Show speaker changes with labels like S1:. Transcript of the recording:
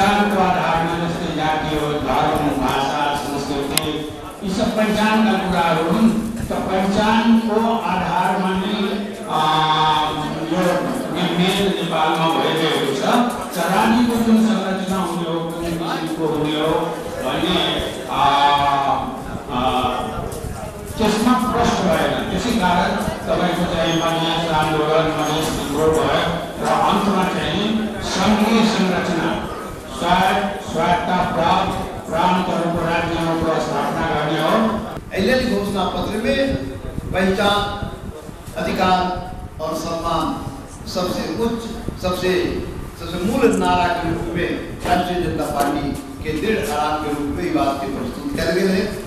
S1: पहिचानको आधारमा जस्तै जाति हो, धर्म, भाषा, संस्कृति यी सब पहिचानका कुराहरू हुन्। त पहिचानको आधारमा नै यो मेल नेपालमा भइरहेको छ। त राज्यको जुन संरचना हुने हो, कुन किसिमको हुने हो भन्ने त्यसमा प्रश्न भएन। त्यसै कारण तपाईँको चाहिँ मधेस आन्दोलन, मधेस विद्रोह भयो र अन्तमा चाहिँ सङ्घीय संरचना स्वायत्तता प्रान्तहरूको राज्यको स्थापना गर्ने हो।
S2: अहिलेली घोषणा पत्र में पहचान, अधिकार और सम्मान सबसे उच्च, सबसे मूल नारा के रूप में राष्ट्रीय जनता पार्टी के दृढ़ आराम के रूप में बात के प्रस्तुत किया गया है।